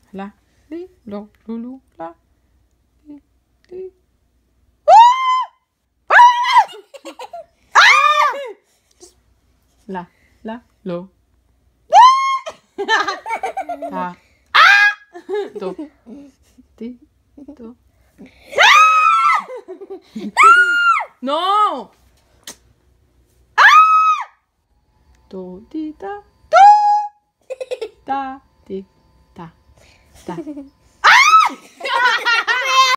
La, li, lo, loulou, la, li, li. La, lo. Ta. Do. Ti. Do. Non. Do, di, da. Da, di, da. Da.